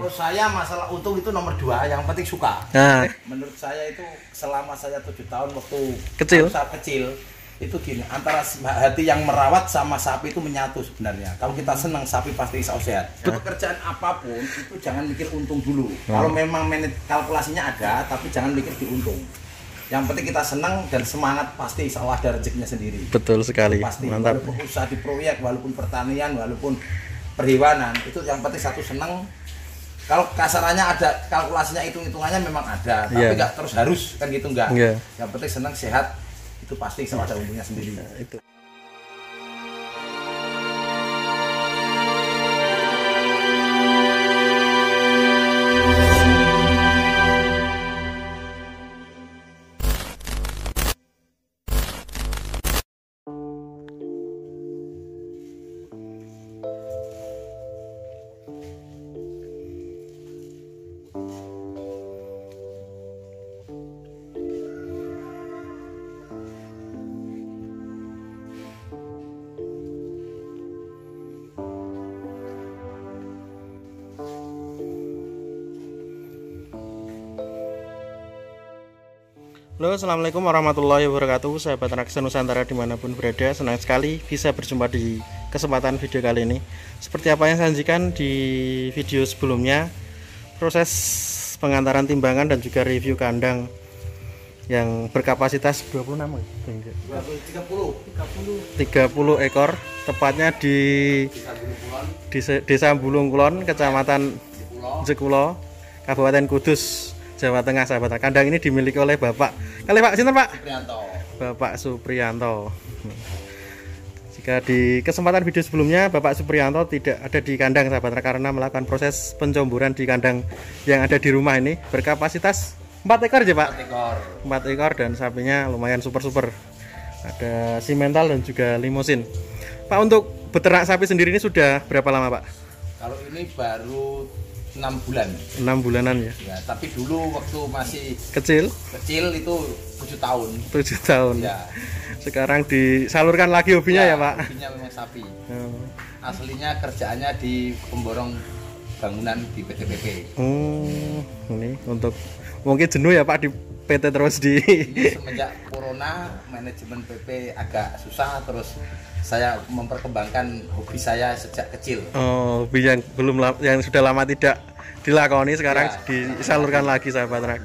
Menurut saya masalah untung itu nomor 2, yang penting suka. Nah, Menurut saya itu selama saya 7 tahun waktu Kecil. saya kecil itu gini, antara hati yang merawat sama sapi itu menyatu sebenarnya. Kalau kita senang, sapi pasti sehat. Pekerjaan apapun itu jangan mikir untung dulu. Kalau memang kalkulasinya ada, tapi jangan mikir di untung. Yang penting kita senang dan semangat, pasti insya Allah ada rezekinya sendiri. betul sekali. Pasti. Mantap. Walaupun usaha di proyek, walaupun pertanian, walaupun perhewanan, itu yang penting satu senang. Kalau kasarannya ada kalkulasinya, hitung-hitungannya memang ada, tapi nggak terus harus kan gitu, nggak. Yang penting senang, sehat, itu pasti sama ada untungnya sendiri. Itu. Halo, assalamualaikum warahmatullahi wabarakatuh, sahabat Raksa Nusantara dimanapun berada. Senang sekali bisa berjumpa di kesempatan video kali ini. Seperti apa yang saya janjikan di video sebelumnya, proses pengantaran timbangan dan juga review kandang yang berkapasitas 26 30 ekor, tepatnya di Desa Bulung Kulon, Kecamatan Jekulo, Kabupaten Kudus, Jawa Tengah, sahabat. Kandang ini dimiliki oleh Bapak. Kali Pak, sinten Pak? Supriyanto. Bapak Supriyanto. Jika di kesempatan video sebelumnya Bapak Supriyanto tidak ada di kandang, sahabat, karena melakukan proses pencomburan di kandang yang ada di rumah ini berkapasitas 4 ekor aja Pak. 4 ekor dan sapinya lumayan super-super. Ada simental dan juga limusin. Pak, untuk beternak sapi sendiri ini sudah berapa lama Pak? Kalau ini baru 6 bulan. 6 bulanan ya. Ya, tapi dulu waktu masih Kecil itu 7 tahun. 7 tahun. Ya. Sekarang disalurkan lagi hobinya ya Pak? Hobinya memang sapi. Aslinya kerjaannya di pemborong bangunan di PT PP. Ini untuk mungkin jenuh ya Pak di PT terus di. Ini semenjak corona manajemen PP agak susah, terus saya memperkembangkan hobi saya sejak kecil. Hobi yang yang sudah lama tidak dilakoni sekarang Ya, disalurkan lagi, sahabat Rak.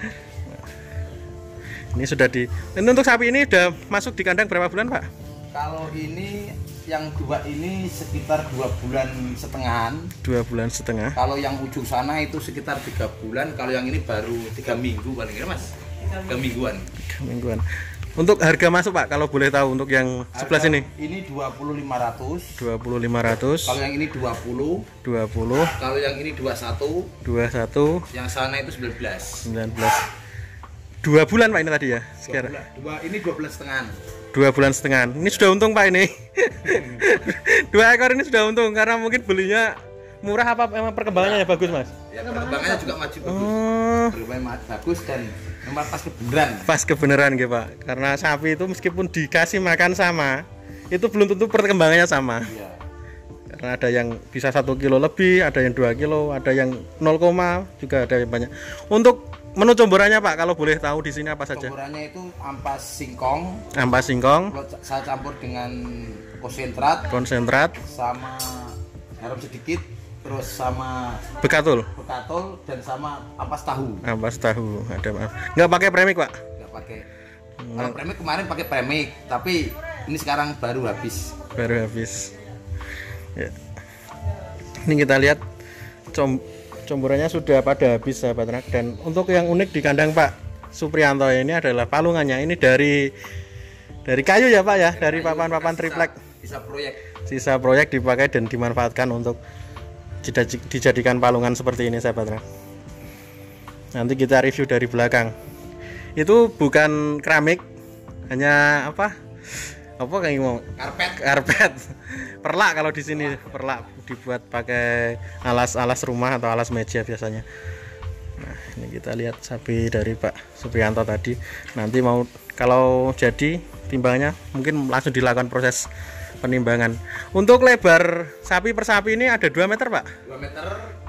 Ini sudah ini untuk sapi ini udah masuk di kandang berapa bulan Pak? Kalau ini yang 2 ini sekitar 2 bulan setengahan. 2 bulan setengah. Kalau yang ujung sana itu sekitar 3 bulan. Kalau yang ini baru 3 minggu paling kira Mas. 3 mingguan. 3 mingguan. Untuk harga masuk Pak, kalau boleh tahu untuk yang sebelah sini? Ini 20.500. 20.500. Kalau yang ini 20. 20. Kalau yang ini 21. 21. Yang sana itu 19. 19. 2 bulan Pak ini tadi ya? Sekarang. Ini 2 bulan setengah. 2 bulan setengah. Ini sudah untung Pak ini. 2 ekor ini sudah untung karena mungkin belinya murah, apa emang perkembangannya ya bagus Mas? Ya, perkembangannya juga maju bagus. Perkembangannya bagus dan memang pas kebenaran. Pas kebenaran gitu Pak. Karena sapi itu meskipun dikasih makan sama, itu belum tentu perkembangannya sama. Iya. Karena ada yang bisa 1 kilo lebih, ada yang 2 kilo, ada yang 0, juga ada yang banyak. Untuk menu comborannya Pak, kalau boleh tahu di sini apa saja? Comborannya itu ampas singkong. Ampas singkong. Saya campur dengan konsentrat sama garam sedikit, terus sama bekatul dan sama ampas tahu. Ampas tahu. Ada maaf. Nggak pakai premik Pak? Nggak pakai. Kalau premik kemarin pakai premik, tapi ini sekarang baru habis. Ya. Ini kita lihat comborannya sudah pada habis, sahabat Rak. Dan untuk yang unik di kandang Pak Supriyanto ini adalah palungannya. Ini dari kayu ya Pak ya, dari papan-papan triplek. Sisa proyek dipakai dan dimanfaatkan untuk dijadikan palungan seperti ini, sahabat Rak. Nanti kita review dari belakang. Itu bukan keramik, hanya apa kayak mau karpet. Perlak, kalau di sini perlak dibuat pakai alas rumah atau alas meja biasanya. Nah, ini kita lihat sapi dari Pak Supriyanto tadi. Nanti mau kalau jadi timbangannya mungkin langsung dilakukan proses penimbangan. Untuk lebar sapi per sapi ini ada 2 meter Pak? 2 meter.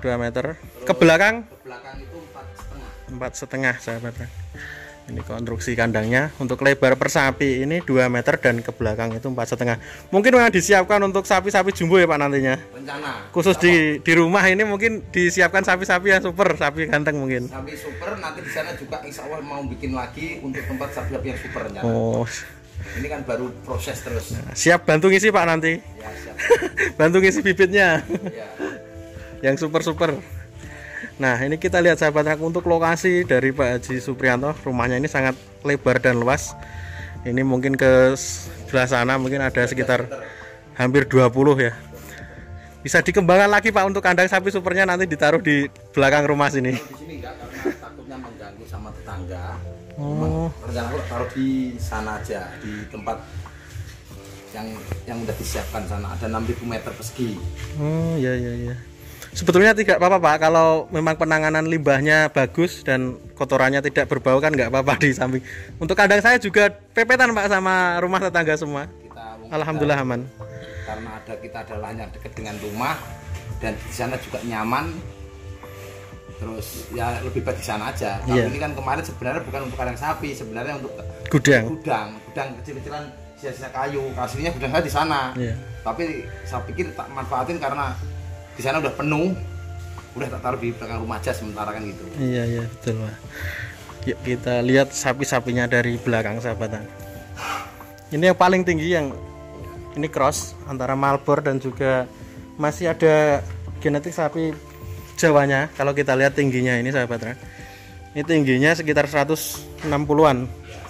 2 meter. Ke belakang? Ke belakang itu 4,5. 4,5 sahabat. Ini konstruksi kandangnya. Untuk lebar per sapi ini 2 meter dan ke belakang itu 4,5. Mungkin memang disiapkan untuk sapi-sapi jumbo ya Pak nantinya. Rencana. Khusus di rumah ini mungkin disiapkan sapi-sapi yang super, sapi ganteng mungkin. Sapi super nanti di sana juga insya Allah mau bikin lagi untuk tempat sapi-sapi yang super rencana. Oh. Ini kan baru proses terus. Siap bantu ngisi Pak nanti. Ya, siap. Bantu ngisi bibitnya. Ya. Yang super-super. Nah, ini kita lihat sahabat ternak untuk lokasi dari Pak Haji Supriyanto. Rumahnya ini sangat lebar dan luas. Ini mungkin ke sebelah sana mungkin ada sekitar hampir 20 ya. Bisa dikembangkan lagi Pak untuk kandang sapi supernya nanti ditaruh di belakang rumah sini. Di sini enggak karena takutnya mengganggu sama tetangga. Oh. Rencana aku taruh di sana aja, di tempat yang udah disiapkan sana. Ada 6.000 meter persegi. Oh, iya iya iya. Sebetulnya tidak apa-apa Pak, kalau memang penanganan limbahnya bagus dan kotorannya tidak berbau kan nggak apa-apa di samping. Untuk kandang saya juga pepetan Pak sama rumah tetangga semua. Alhamdulillah aman. Karena kita adalah yang dekat dengan rumah dan di sana juga nyaman. Terus ya lebih baik di sana aja. Tapi ini kan kemarin sebenarnya bukan untuk kandang sapi, sebenarnya untuk gudang kecil-kecilan sisa-sisa kayu. Aslinya gudang saya di sana. Tapi saya pikir tak manfaatin karena di sana udah penuh, udah tak taruh di belakang rumah aja sementara kan gitu. Iya betul Pak. Yuk kita lihat sapi-sapinya dari belakang sahabatan. Ini yang paling tinggi, yang ini cross antara Malboro dan juga masih ada genetik sapi Jawanya. Kalau kita lihat tingginya ini sahabat, ini tingginya sekitar 160-an.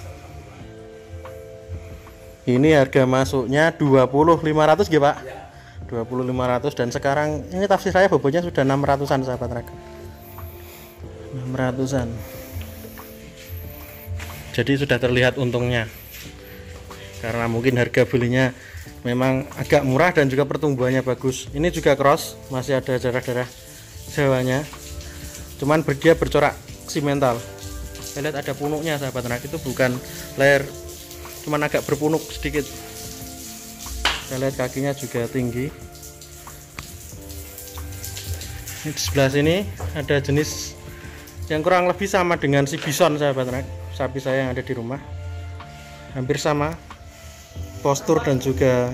Ini harga masuknya 20.500 ya Pak. 20.500 dan sekarang ini tafsir saya bobotnya sudah 600-an sahabat raga. 600-an. Jadi sudah terlihat untungnya. Karena mungkin harga belinya memang agak murah dan juga pertumbuhannya bagus. Ini juga cross, masih ada darah-darah Jawanya. Cuman dia bercorak simental. Saya lihat ada punuknya sahabat raga, itu bukan leher, cuman agak berpunuk sedikit. Kita lihat kakinya juga tinggi. Ini di sebelah sini ada jenis yang kurang lebih sama dengan si bison sahabat ternak. Sapi saya yang ada di rumah hampir sama postur dan juga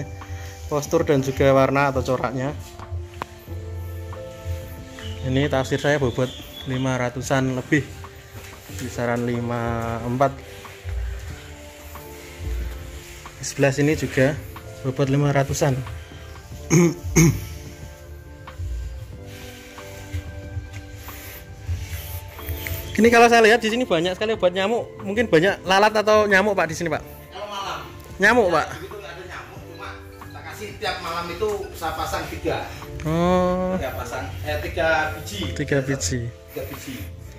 warna atau coraknya. Ini tafsir saya bobot 500-an lebih, kisaran 54. Di sebelah sini juga bobot 500-an. Ini kalau saya lihat di sini banyak sekali obat nyamuk. Mungkin banyak lalat atau nyamuk Pak di sini Pak. Kalau malam. Nyamuk Pak. Begitu ada nyamuk, cuma kita kasih tiap malam itu saya pasang 3. Oh. 3 pasang, 3 biji. 3 biji. 3 biji.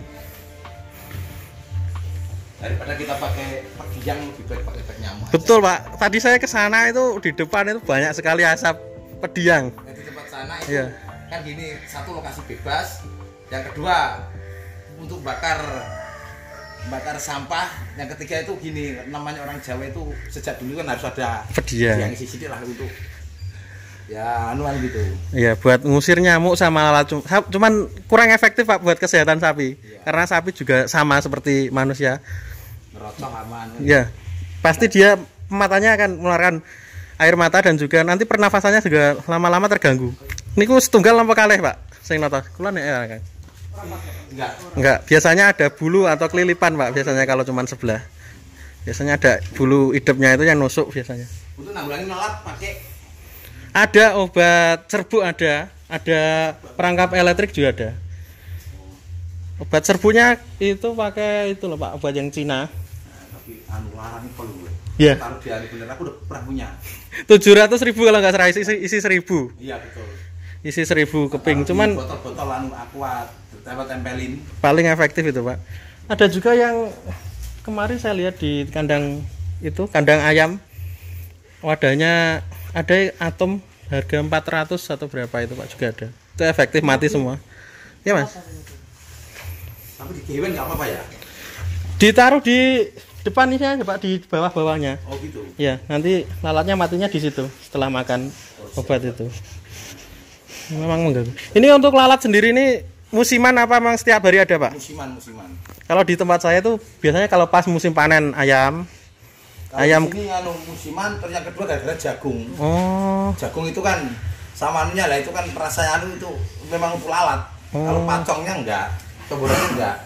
Daripada kita pakai yang lebih baik pakai nyamuk. Betul Pak. Tadi saya ke sana itu di depan itu banyak sekali asap pediang. Nah, di tempat sana itu kan gini, satu lokasi bebas, yang kedua untuk bakar sampah, yang ketiga itu gini, namanya orang Jawa itu sejak dulu kan harus ada pediang yang isi sidik lah untuk ya anuan gitu. Iya, buat ngusir nyamuk sama lalat. Cuman kurang efektif Pak buat kesehatan sapi. Karena sapi juga sama seperti manusia. Ngerocok aman. Iya. Pasti dia matanya akan mengeluarkan air mata dan juga nanti pernafasannya juga lama-lama terganggu. Niku setunggal apa kalih Pak? Sing nata. Kula nek ya kan. Enggak. Biasanya ada bulu atau kelilipan Pak, biasanya kalau cuman sebelah. Biasanya ada bulu hidupnya itu yang nusuk biasanya. Untuk nanggulangin lalat pakai ada obat serbuk, ada perangkap elektrik juga ada. Obat serbuknya itu pakai itu loh Pak, obat yang Cina. Tapi anu larang perlu. Iya. Taruh di hari bener aku udah pernah punya. 700.000 kalau nggak salah, isi 1.000. Iya betul. Isi 1.000 keping, cuman botol-botol anu aqua tempelin. Paling efektif itu Pak. Ada juga yang kemarin saya lihat di kandang itu, kandang ayam, wadahnya ada atom harga 400 atau berapa itu Pak, juga ada. Itu efektif, mati semua. Ya Mas. Tapi di dewen nggak apa-apa ya? Ditaruh di depan ini aja Pak, di bawah-bawahnya. Oh gitu. Ya, nanti lalatnya matinya di situ setelah makan obat itu. Memang mengganggu. Ini untuk lalat sendiri ini musiman apa memang setiap hari ada, Pak? Musiman. Kalau di tempat saya tuh biasanya kalau pas musim panen ayam. Kalau ini musiman, terus yang kedua gara-gara jagung. Oh. Jagung itu kan sama anunya lah, itu kan rasa itu memang untuk lalat. Kalau pacongnya enggak, comborannya enggak.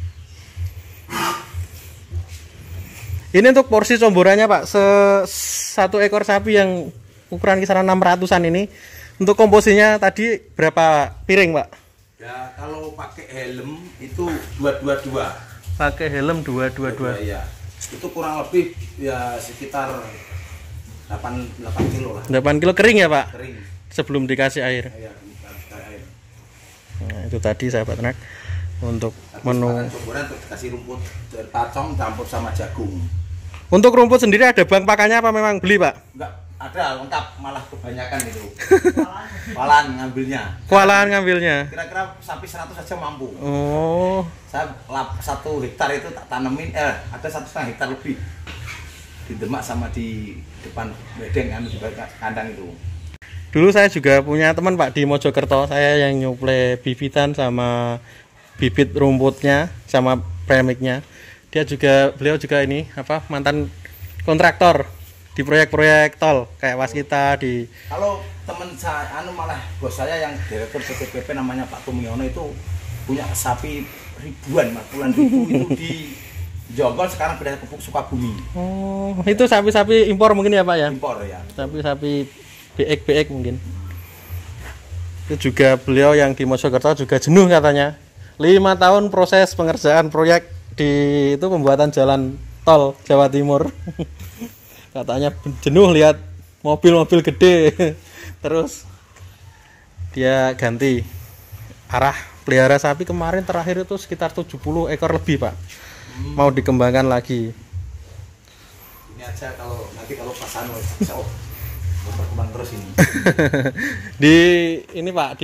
Ini untuk porsi comborannya, Pak. Satu ekor sapi yang ukuran kisaran 600-an ini. Untuk komposinya tadi berapa piring, Pak? Ya, kalau pakai helm itu 222. Pakai helm 222. Iya. Itu kurang lebih ya sekitar 8 kilo lah. 8 kilo kering ya, Pak? Kering. Sebelum dikasih air. Iya, dikasih air. Nah, itu tadi sahabat ternak untuk menu. Comboran terus dikasih rumput pacong campur sama jagung. Untuk rumput sendiri ada bank pakannya apa memang beli, Pak? Enggak ada, lengkap, malah kebanyakan itu. Walan ngambilnya. Kewalahan ngambilnya. Kira-kira sapi 100 saja mampu. Oh. Saya 1 hektar itu tak tanemin, ada 1,5 hektar lebih di Demak sama di depan bedeng kan di kandang itu. Dulu saya juga punya teman, Pak, di Mojokerto. Saya yang nyuplai bibitan sama bibit rumputnya sama premiknya. Beliau juga ini mantan kontraktor di proyek-proyek tol kayak Waskita di. Kalau teman saya malah bos saya yang direktur PTPP namanya Pak Tumiono itu punya sapi ribuan, puluhan ribu itu di Jonggol, sekarang pindah ke Sukabumi. Oh, itu sapi-sapi impor mungkin ya, Pak ya? Impor ya. Sapi-sapi BX mungkin. Itu juga beliau yang di Mojokerto juga jenuh katanya. 5 tahun proses pengerjaan proyek di itu pembuatan jalan tol Jawa Timur. Katanya jenuh lihat mobil-mobil gede. Terus dia ganti arah pelihara sapi kemarin terakhir itu sekitar 70 ekor lebih, Pak. Mau dikembangkan lagi. Ini aja kalau pas bisa berkembang terus ini. Ini Pak,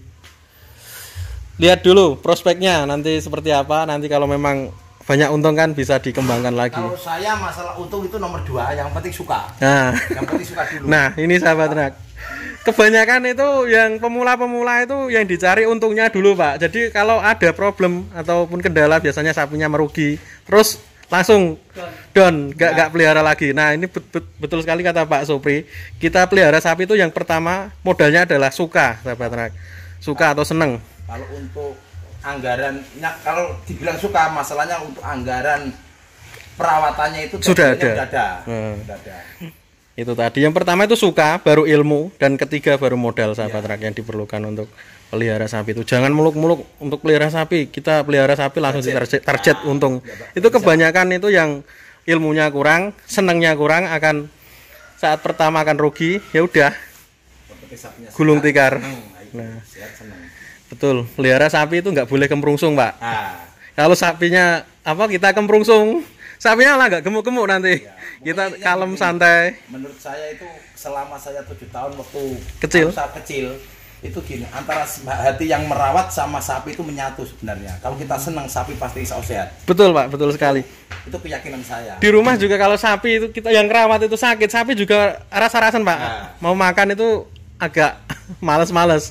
lihat dulu prospeknya nanti seperti apa. Nanti kalau memang banyak untung kan bisa dikembangkan lagi. Kalau saya masalah untung itu nomor 2, yang penting suka. Nah, yang penting suka dulu. Nah, ini sahabat ternak. Kebanyakan itu yang pemula-pemula itu yang dicari untungnya dulu, Pak. Jadi kalau ada problem ataupun kendala biasanya sapinya merugi, terus langsung down, nggak pelihara lagi. Nah, ini betul sekali kata Pak Supri. Kita pelihara sapi itu yang pertama modalnya adalah suka, sahabat ternak. Suka atau seneng. Kalau untuk anggarannya, kalau dibilang suka, masalahnya untuk anggaran perawatannya itu sudah ada. Sudah ada. Itu tadi yang pertama itu suka, baru ilmu, dan ketiga baru modal, sahabat ternak, yang diperlukan untuk pelihara sapi itu. Jangan muluk-muluk untuk pelihara sapi. Kita pelihara sapi langsung target untung. Itu kebanyakan itu yang ilmunya kurang, senangnya kurang, akan saat pertama akan rugi, ya udah gulung tikar. Nah, betul, pelihara sapi itu nggak boleh kemprungsung, Pak. Kalau sapinya kita kemprungsung, sapinya lah nggak gemuk-gemuk nanti. Kita kalem santai. Menurut saya itu selama saya 7 tahun waktu kecil itu gini, antara hati yang merawat sama sapi itu menyatu sebenarnya. Kalau kita senang, sapi pasti sehat. Betul, Pak, betul sekali. Itu keyakinan saya. Di rumah juga kalau sapi itu kita yang rawat itu sakit, sapi juga rasa-rasan, Pak. Mau makan itu agak males-males.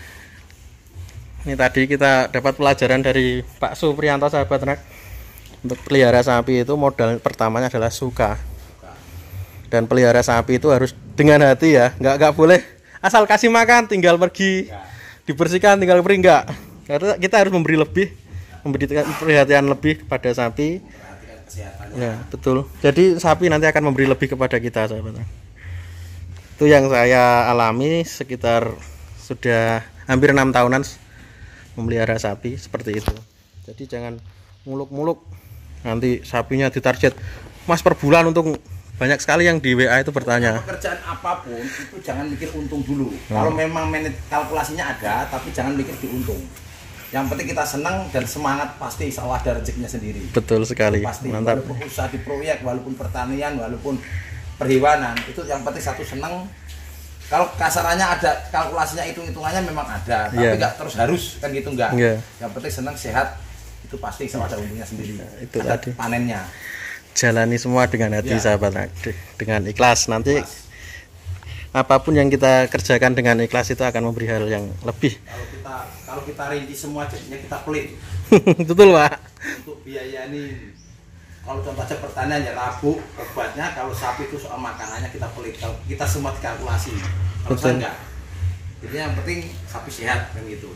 Ini tadi kita dapat pelajaran dari Pak Supriyanto, sahabat ternak. Untuk pelihara sapi itu modal pertamanya adalah suka. Dan pelihara sapi itu harus dengan hati ya, nggak boleh asal kasih makan tinggal pergi, dibersihkan tinggal pergi, enggak. Karena kita harus memberi perhatian lebih kepada sapi. Ya, betul. Jadi sapi nanti akan memberi lebih kepada kita, sahabat. Itu yang saya alami sekitar sudah hampir 6 tahunan memelihara sapi seperti itu. Jadi jangan muluk-muluk, nanti sapinya ditarget Mas per bulan untung. Banyak sekali yang di WA itu bertanya. Pekerjaan apapun itu jangan mikir untung dulu. Kalau memang kalkulasinya ada, tapi jangan mikir di untung. Yang penting kita senang dan semangat, pasti insya Allah ada rezekinya sendiri. Betul sekali. Pasti. Mantap. Walaupun usaha di proyek, walaupun pertanian, walaupun perhewanan, itu yang penting satu senang. Kalau kasarannya ada kalkulasinya, hitung-hitungannya memang ada, tapi nggak terus harus kan gitu, nggak. Yang penting senang, sehat, itu pasti sama ada untungnya sendiri. Itu ada tadi. Panennya. Jalani semua dengan hati, sahabat, dengan ikhlas. Nanti apapun yang kita kerjakan dengan ikhlas itu akan memberi hal yang lebih. Kalau kita rinci semua jadinya kita pelit. Betul Pak. Untuk biaya ini, kalau contoh aja pertanian ya tabuk obatnya, kalau sapi itu soal makanannya kita pelit. Kalau kita semua dikalkulasi, kalau saya enggak. Jadi yang penting sapi sehat kan gitu.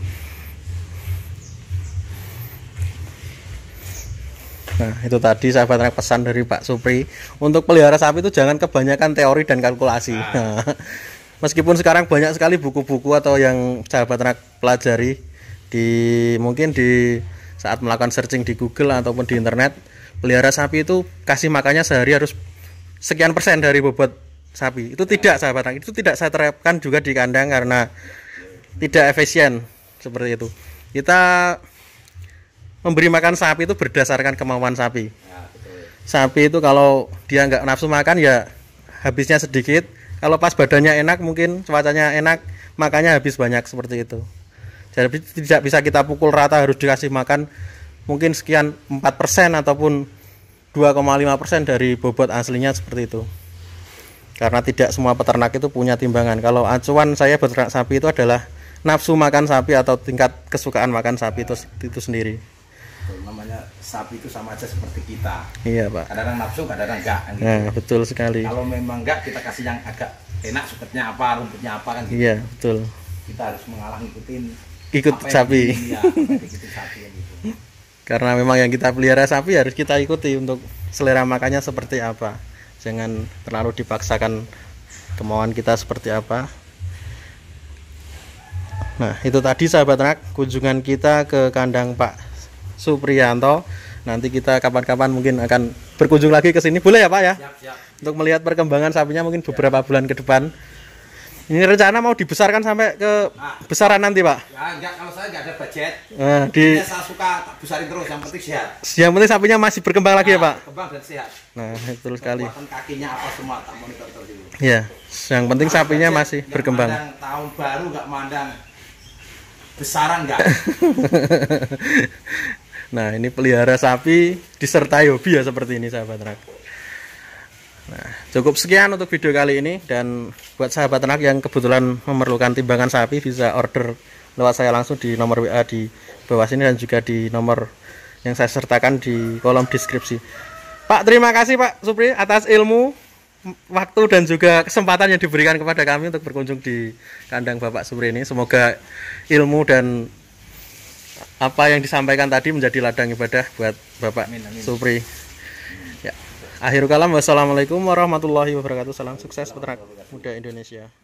Nah itu tadi sahabat ternak pesan dari Pak Supri, untuk pelihara sapi itu jangan kebanyakan teori dan kalkulasi. Nah, meskipun sekarang banyak sekali buku-buku atau yang sahabat ternak pelajari mungkin di saat melakukan searching di Google ataupun di internet, pelihara sapi itu kasih makannya sehari harus sekian persen dari bobot sapi. Itu tidak sahabat ternak, itu tidak saya terapkan juga di kandang karena tidak efisien seperti itu. Kita memberi makan sapi itu berdasarkan kemauan sapi. Sapi itu kalau dia nggak nafsu makan ya habisnya sedikit. Kalau pas badannya enak, mungkin cuacanya enak, makannya habis banyak seperti itu. Jadi tidak bisa kita pukul rata harus dikasih makan mungkin sekian 4% ataupun 2,5% dari bobot aslinya seperti itu. Karena tidak semua peternak itu punya timbangan. Kalau acuan saya beternak sapi itu adalah nafsu makan sapi atau tingkat kesukaan makan sapi itu sendiri. Namanya sapi itu sama aja seperti kita. Iya Pak. Kadang-kadang nafsu, kadang-kadang enggak kan gitu. Nah betul sekali. Kalau memang enggak, kita kasih yang agak enak, suketnya apa, rumputnya apa kan gitu. Iya betul. Kita harus mengalah ngikutin sapi. Iya, ikutin sapi yang gitu. Karena memang yang kita pelihara sapi harus kita ikuti untuk selera makannya seperti apa. Jangan terlalu dipaksakan kemauan kita seperti apa. Nah itu tadi sahabat ternak kunjungan kita ke kandang Pak Supriyanto. Nanti kita kapan-kapan mungkin akan berkunjung lagi ke sini, boleh ya Pak ya? Siap. Untuk melihat perkembangan sapinya mungkin beberapa bulan ke depan. Ini rencana mau dibesarkan sampai ke besaran nanti Pak? Ya enggak, kalau saya enggak ada budget. Saya suka tak besarin terus, yang penting sehat. Yang penting sapinya masih berkembang lagi ya Pak? Berkembang dan sehat. Nah betul sekali. Kekuatan kakinya apa semua tak monitor terus itu. Ya, yang penting sapinya masih berkembang. Mandang tahun baru enggak mandang besaran enggak. Nah ini pelihara sapi disertai hobi ya seperti ini sahabat ternak. Nah cukup sekian untuk video kali ini, dan buat sahabat ternak yang kebetulan memerlukan timbangan sapi bisa order lewat saya langsung di nomor WA di bawah sini dan juga di nomor yang saya sertakan di kolom deskripsi. Pak terima kasih Pak Supri atas ilmu, waktu dan juga kesempatan yang diberikan kepada kami untuk berkunjung di kandang Bapak Supri ini. Semoga ilmu dan apa yang disampaikan tadi menjadi ladang ibadah buat Bapak Supri. Ya. Akhirul kalam, wassalamualaikum warahmatullahi wabarakatuh. Salam sukses peternak muda Indonesia.